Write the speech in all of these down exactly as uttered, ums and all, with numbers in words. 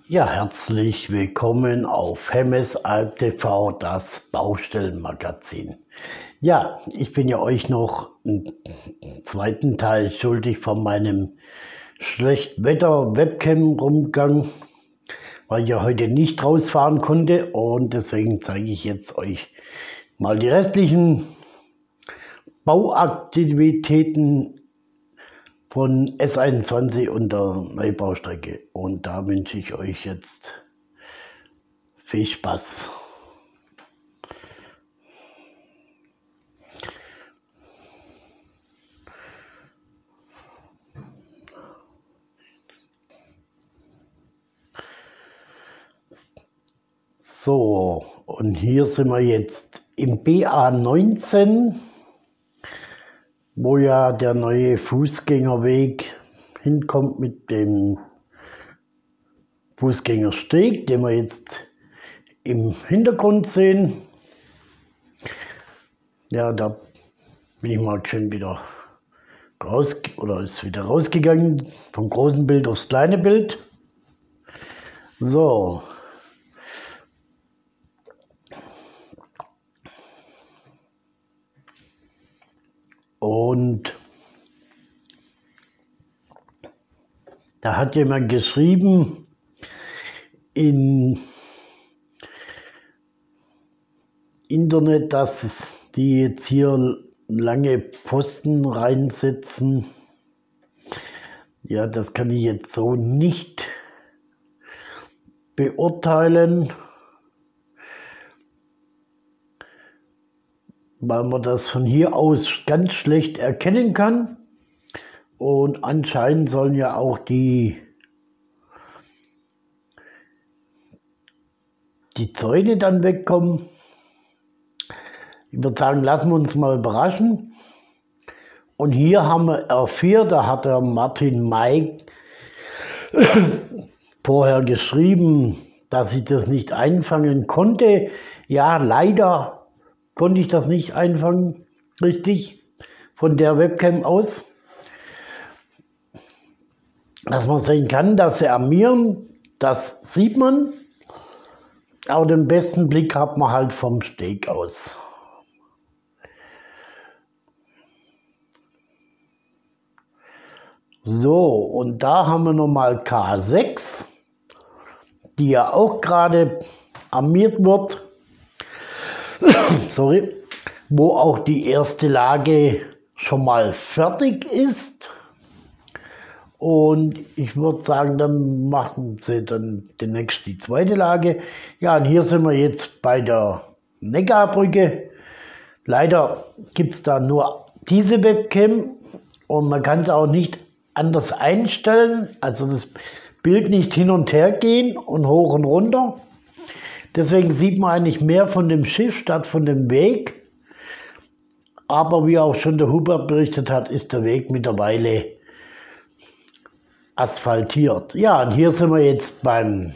Ja, herzlich willkommen auf Hemmes Alp T V, das Baustellenmagazin. Ja, ich bin ja euch noch einen zweiten Teil schuldig von meinem Schlechtwetter-Webcam-Rumgang, weil ich ja heute nicht rausfahren konnte, und deswegen zeige ich jetzt euch mal die restlichen Bauaktivitäten von S einundzwanzig und der Neubaustrecke. Und da wünsche ich euch jetzt viel Spaß. So, und hier sind wir jetzt im B A neunzehn, wo ja der neue Fußgängerweg hinkommt mit dem Fußgängersteg, den wir jetzt im Hintergrund sehen. Ja, da bin ich mal schön wieder raus, oder ist wieder rausgegangen vom großen Bild aufs kleine Bild. So. Und da hat jemand geschrieben, im Internet, dass die jetzt hier lange Pfosten reinsetzen. Ja, das kann ich jetzt so nicht beurteilen, weil man das von hier aus ganz schlecht erkennen kann. Und anscheinend sollen ja auch die, die Zäune dann wegkommen. Ich würde sagen, lassen wir uns mal überraschen. Und hier haben wir R vier, da hat der Martin May vorher geschrieben, dass ich das nicht einfangen konnte. Ja, leider konnte ich das nicht einfangen, richtig, von der Webcam aus. Dass man sehen kann, dass sie armieren, das sieht man. Aber den besten Blick hat man halt vom Steg aus. So, und da haben wir nochmal K sechs, die ja auch gerade armiert wird. Sorry, wo auch die erste Lage schon mal fertig ist. Und ich würde sagen, dann machen sie dann demnächst die zweite Lage. Ja, und hier sind wir jetzt bei der Neckarbrücke. Leider gibt es da nur diese Webcam und man kann es auch nicht anders einstellen. Also das Bild nicht hin und her gehen und hoch und runter. Deswegen sieht man eigentlich mehr von dem Schiff statt von dem Weg. Aber wie auch schon der Hubert berichtet hat, ist der Weg mittlerweile asphaltiert. Ja, und hier sind wir jetzt beim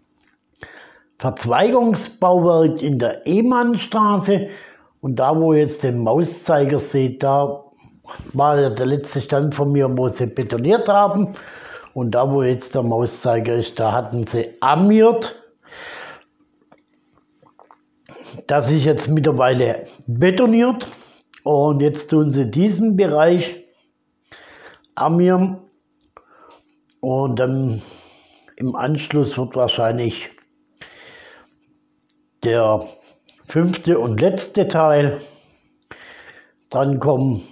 Verzweigungsbauwerk in der Ehmannstraße. Und da, wo ihr jetzt den Mauszeiger seht, da war ja der letzte Stand von mir, wo sie betoniert haben. Und da, wo jetzt der Mauszeiger ist, da hatten sie armiert. Das ist jetzt mittlerweile betoniert. Und jetzt tun sie diesen Bereich armieren. Und dann im Anschluss wird wahrscheinlich der fünfte und letzte Teil drankommen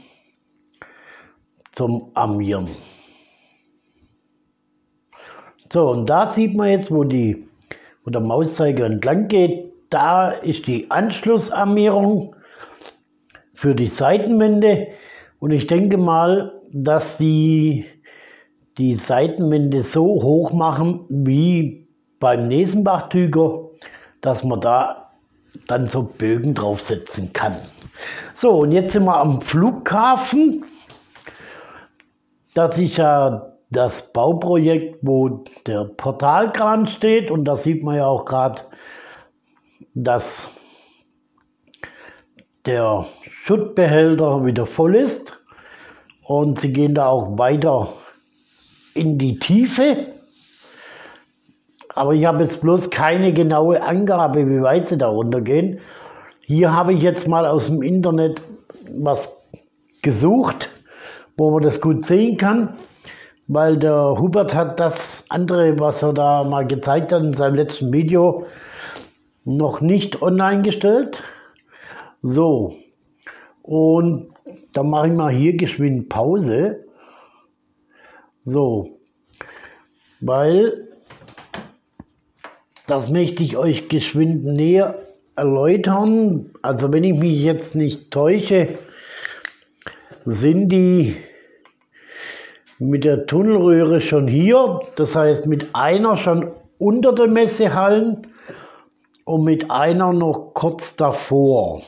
zum Armieren. So, und da sieht man jetzt, wo, die, wo der Mauszeiger entlang geht, da ist die Anschlussarmierung für die Seitenwände. Und ich denke mal, dass die die Seitenwände so hoch machen wie beim Nesenbach-Tüger, dass man da dann so Bögen draufsetzen kann. So, und jetzt sind wir am Flughafen. Das ist ja das Bauprojekt, wo der Portalkran steht. Und da sieht man ja auch gerade, dass der Schuttbehälter wieder voll ist. Und sie gehen da auch weiter in die Tiefe. Aber ich habe jetzt bloß keine genaue Angabe, wie weit sie da runtergehen. Hier habe ich jetzt mal aus dem Internet was gesucht, wo man das gut sehen kann, weil der Hubert hat das andere, was er da mal gezeigt hat in seinem letzten Video, noch nicht online gestellt. So, und dann mache ich mal hier geschwind Pause. So, weil das möchte ich euch geschwind näher erläutern. Also wenn ich mich jetzt nicht täusche, sind die mit der Tunnelröhre schon hier. Das heißt mit einer schon unter den Messehallen und mit einer noch kurz davor.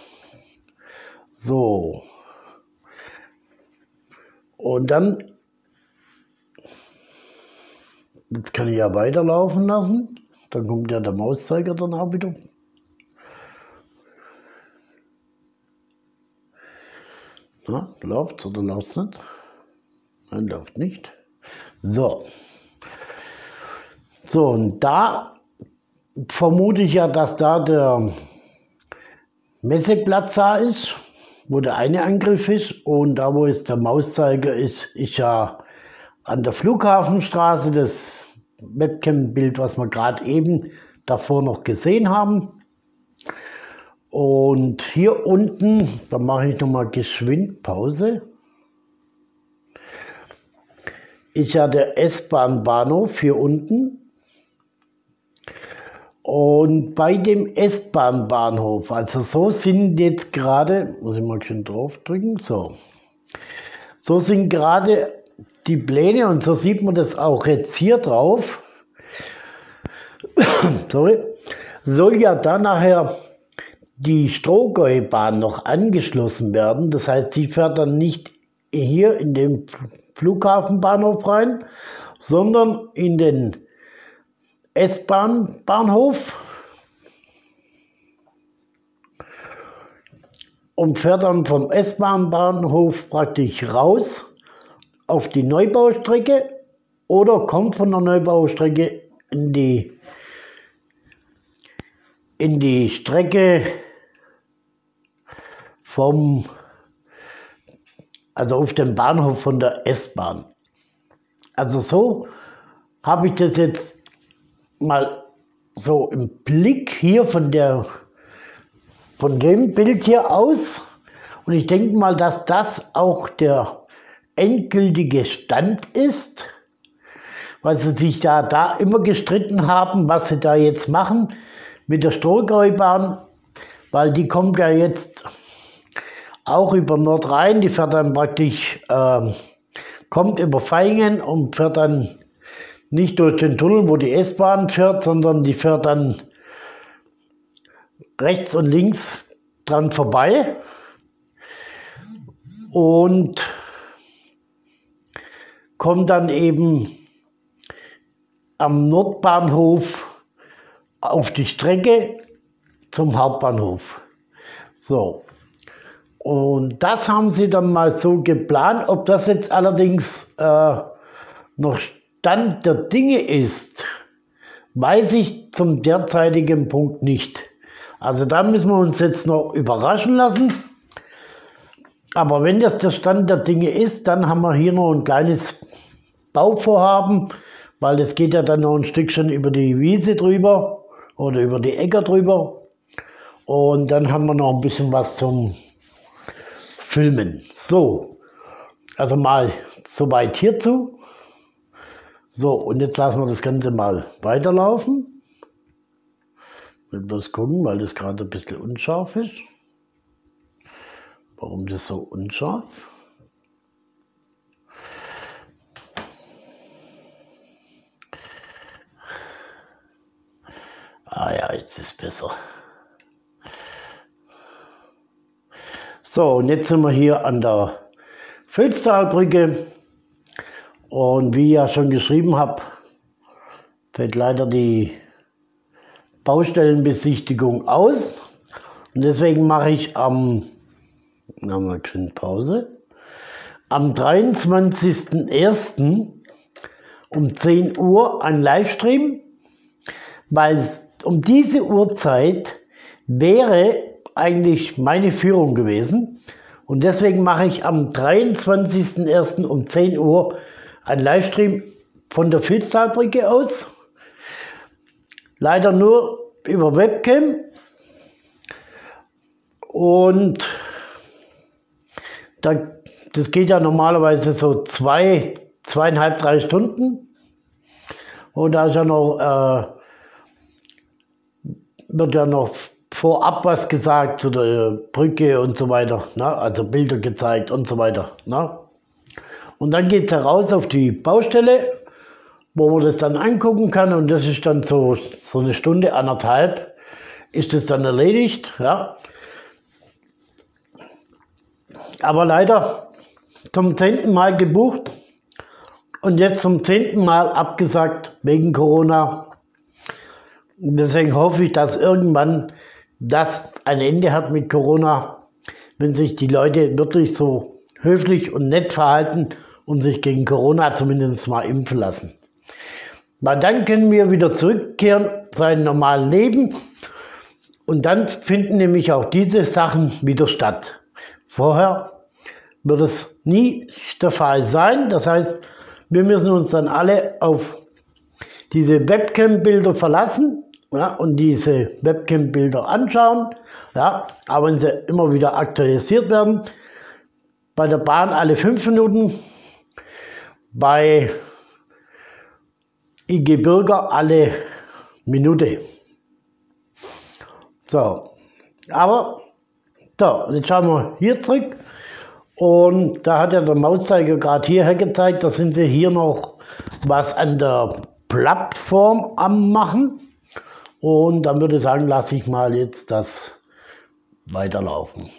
So. Und dann, jetzt kann ich ja weiterlaufen lassen. Dann kommt ja der Mauszeiger dann auch wieder. Na, läuft's oder läuft's nicht? Nein, läuft nicht. So. So, und da vermute ich ja, dass da der Messeplatz da ist, wo der eine Angriff ist. Und da, wo jetzt der Mauszeiger ist, ist ja an der Flughafenstraße das Webcam-Bild, was wir gerade eben davor noch gesehen haben. Und hier unten, da mache ich nochmal geschwind Pause, ist ja der S-Bahn-Bahnhof hier unten. Und bei dem S-Bahn-Bahnhof, also so sind jetzt gerade, muss ich mal schön drauf drücken, so, so sind gerade die Pläne und so sieht man das auch jetzt hier drauf. Sorry, soll ja dann nachher die Strohgäubahn noch angeschlossen werden. Das heißt, die fährt dann nicht hier in den Flughafenbahnhof rein, sondern in den S-Bahn-Bahnhof und fährt dann vom S-Bahn-Bahnhof praktisch raus auf die Neubaustrecke oder kommt von der Neubaustrecke in die, in die Strecke vom, also auf dem Bahnhof von der S-Bahn. Also so habe ich das jetzt mal so im Blick hier von der, von dem Bild hier aus. Und ich denke mal, dass das auch der endgültige Stand ist, weil sie sich da, da immer gestritten haben, was sie da jetzt machen mit der Strohgäubahn, weil die kommt ja jetzt auch über Nordrhein, die fährt dann praktisch, äh, kommt über Vaihingen und fährt dann nicht durch den Tunnel, wo die S-Bahn fährt, sondern die fährt dann rechts und links dran vorbei und kommt dann eben am Nordbahnhof auf die Strecke zum Hauptbahnhof. So. Und das haben sie dann mal so geplant. Ob das jetzt allerdings äh, noch Stand der Dinge ist, weiß ich zum derzeitigen Punkt nicht. Also da müssen wir uns jetzt noch überraschen lassen. Aber wenn das der Stand der Dinge ist, dann haben wir hier noch ein kleines Bauvorhaben, weil es geht ja dann noch ein Stückchen über die Wiese drüber oder über die Äcker drüber. Und dann haben wir noch ein bisschen was zum Filmen. So, also mal soweit hierzu. So, und jetzt lassen wir das Ganze mal weiterlaufen. Ich will bloß gucken, weil das gerade ein bisschen unscharf ist. Warum das so unscharf? Ah ja, jetzt ist es besser. So, und jetzt sind wir hier an der Filztalbrücke. Und wie ich ja schon geschrieben habe, fällt leider die Baustellenbesichtigung aus. Und deswegen mache ich am, na mal schön Pause, am dreiundzwanzigsten ersten um zehn Uhr einen Livestream. weil es um diese Uhrzeit wäre eigentlich meine Führung gewesen. Und deswegen mache ich am dreiundzwanzigsten ersten um zehn Uhr einen Livestream von der Filztalbrücke aus. Leider nur über Webcam. Und da, das geht ja normalerweise so zwei, zweieinhalb, drei Stunden. Und da ist ja noch, äh, wird ja noch vorab was gesagt zu der Brücke und so weiter, ne? Also Bilder gezeigt und so weiter. Ne? Und dann geht es heraus auf die Baustelle, wo man das dann angucken kann, und das ist dann so, so eine Stunde, anderthalb, ist das dann erledigt. Ja? Aber leider zum zehnten Mal gebucht und jetzt zum zehnten Mal abgesagt wegen Corona. Und deswegen hoffe ich, dass irgendwann das ein Ende hat mit Corona, wenn sich die Leute wirklich so höflich und nett verhalten und sich gegen Corona zumindest mal impfen lassen. Weil dann können wir wieder zurückkehren zu einem normalen Leben, und dann finden nämlich auch diese Sachen wieder statt. Vorher wird es nie der Fall sein. Das heißt, wir müssen uns dann alle auf diese Webcam-Bilder verlassen. Ja, und diese Webcam-Bilder anschauen, ja, aber wenn sie immer wieder aktualisiert werden, bei der Bahn alle fünf Minuten, bei I G Bürger alle Minute. So, aber, so, jetzt schauen wir hier zurück, und da hat ja der Mauszeiger gerade hierher gezeigt, da sind sie hier noch was an der Plattform am machen. Und dann würde ich sagen, lasse ich mal jetzt das weiterlaufen.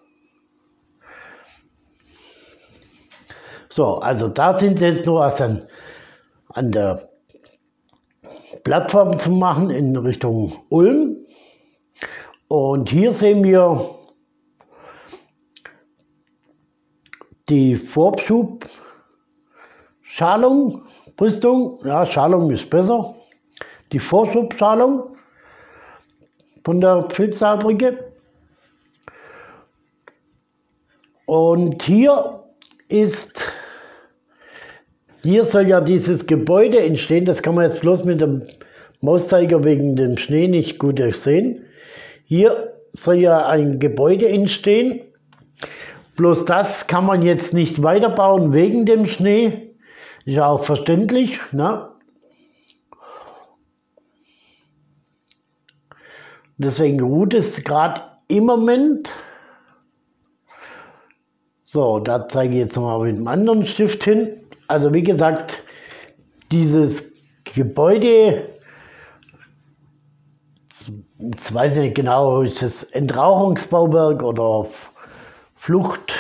So, also da sind sie jetzt nur was an, an der Plattform zu machen in Richtung Ulm. Und hier sehen wir die Vorschubschalung, Brüstung, ja, Schalung ist besser. Die Vorschubschalung von der Filztalbrücke. Und hier ist, hier soll ja dieses Gebäude entstehen. Das kann man jetzt bloß mit dem Mauszeiger wegen dem Schnee nicht gut sehen. Hier soll ja ein Gebäude entstehen. Bloß das kann man jetzt nicht weiterbauen wegen dem Schnee. Ist ja auch verständlich, ne? Deswegen ruht es gerade im Moment. So, da zeige ich jetzt nochmal mit einem anderen Stift hin. Also wie gesagt, dieses Gebäude, jetzt weiß ich nicht genau, ist das Entrauchungsbauwerk oder Flucht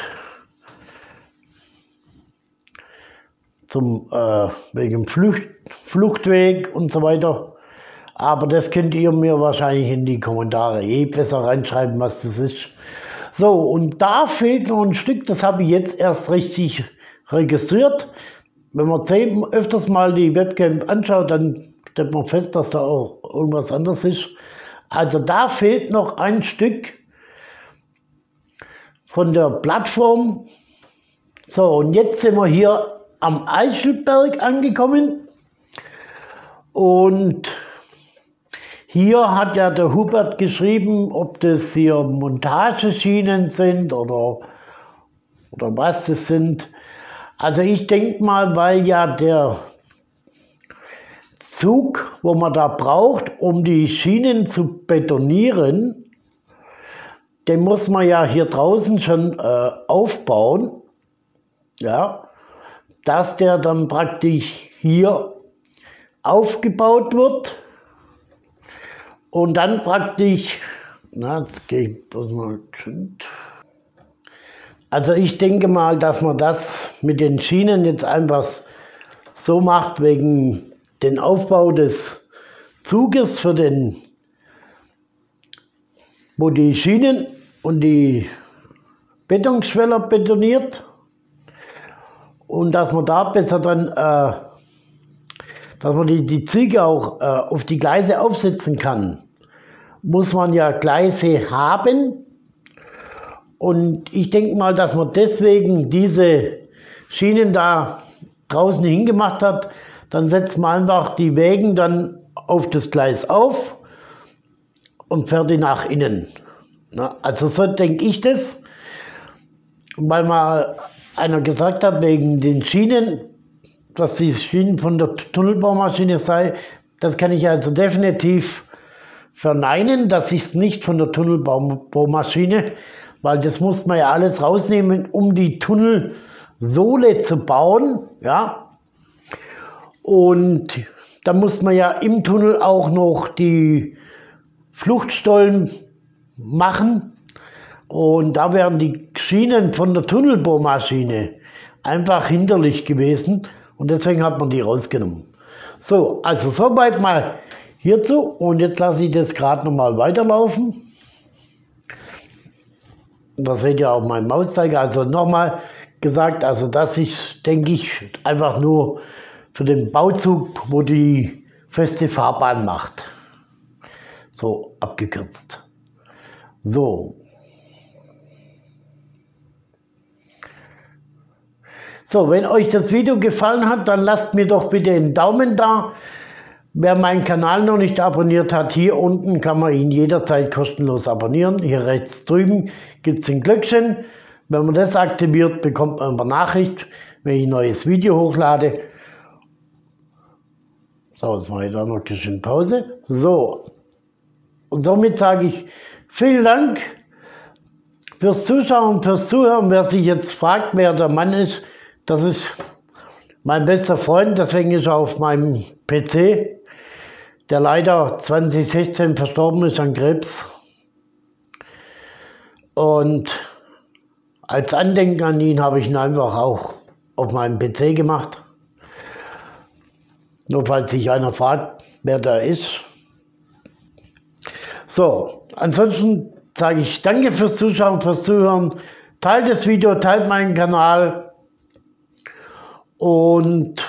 zum äh, wegen Flucht, Fluchtweg und so weiter. Aber das könnt ihr mir wahrscheinlich in die Kommentare eh besser reinschreiben, was das ist. So, und da fehlt noch ein Stück, das habe ich jetzt erst richtig registriert. Wenn man zehn, öfters mal die Webcam anschaut, dann stellt man fest, dass da auch irgendwas anderes ist. Also da fehlt noch ein Stück von der Plattform. So, und jetzt sind wir hier am Eichelberg angekommen. Und hier hat ja der Hubert geschrieben, ob das hier Montageschienen sind oder, oder was das sind. Also ich denke mal, weil ja der Zug, wo man da braucht, um die Schienen zu betonieren, den muss man ja hier draußen schon äh, aufbauen, ja, dass der dann praktisch hier aufgebaut wird. Und dann praktisch, na, jetzt gehe ich bloß mal. Also ich denke mal, dass man das mit den Schienen jetzt einfach so macht, wegen den Aufbau des Zuges für den, wo die Schienen und die Betonschweller betoniert, und dass man da besser dann äh, dass man die, die Züge auch äh, auf die Gleise aufsetzen kann, muss man ja Gleise haben. Und ich denke mal, dass man deswegen diese Schienen da draußen hingemacht hat. Dann setzt man einfach die Wägen dann auf das Gleis auf und fährt die nach innen. Na, also so denke ich das. Weil mal einer gesagt hat, wegen den Schienen, dass die Schienen von der Tunnelbaumaschine sei, das kann ich also definitiv verneinen, das ist nicht von der Tunnelbaumaschine, weil das muss man ja alles rausnehmen, um die Tunnelsohle zu bauen, ja. Und da muss man ja im Tunnel auch noch die Fluchtstollen machen. Und da wären die Schienen von der Tunnelbohrmaschine einfach hinderlich gewesen und deswegen hat man die rausgenommen. So, also soweit mal hierzu und jetzt lasse ich das gerade nochmal weiterlaufen. Und das seht ihr auf meinem Mauszeiger. Also nochmal gesagt, also das ist, denke ich, einfach nur für den Bauzug, wo die feste Fahrbahn macht. So abgekürzt. So. So, wenn euch das Video gefallen hat, dann lasst mir doch bitte einen Daumen da. Wer meinen Kanal noch nicht abonniert hat, hier unten kann man ihn jederzeit kostenlos abonnieren. Hier rechts drüben gibt es ein Glöckchen. Wenn man das aktiviert, bekommt man eine Nachricht, wenn ich ein neues Video hochlade. So, jetzt mache ich da noch ein bisschen Pause. So, und somit sage ich vielen Dank fürs Zuschauen und fürs Zuhören. Wer sich jetzt fragt, wer der Mann ist, das ist mein bester Freund, deswegen ist er auf meinem P C, der leider zwanzig sechzehn verstorben ist an Krebs. Und als Andenken an ihn habe ich ihn einfach auch auf meinem P C gemacht. Nur falls sich einer fragt, wer da ist. So, ansonsten sage ich danke fürs Zuschauen, fürs Zuhören. Teilt das Video, teilt meinen Kanal. Und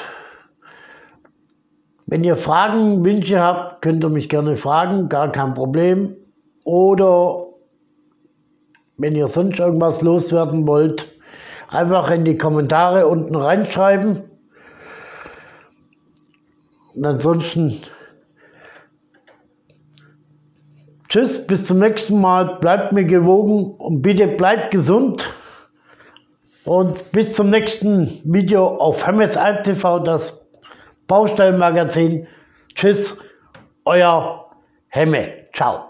wenn ihr Fragen, Wünsche habt, könnt ihr mich gerne fragen, gar kein Problem. Oder wenn ihr sonst irgendwas loswerden wollt, einfach in die Kommentare unten reinschreiben. Und ansonsten tschüss, bis zum nächsten Mal, bleibt mir gewogen und bitte bleibt gesund. Und bis zum nächsten Video auf Hemmesalp T V, das Baustellenmagazin. Tschüss, euer Hemme. Ciao.